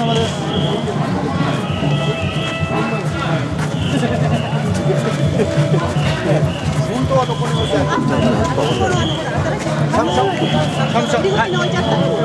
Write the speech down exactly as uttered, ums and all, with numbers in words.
様です。本当はどこに置いてある？シャムシャム。シャムシャム。はい。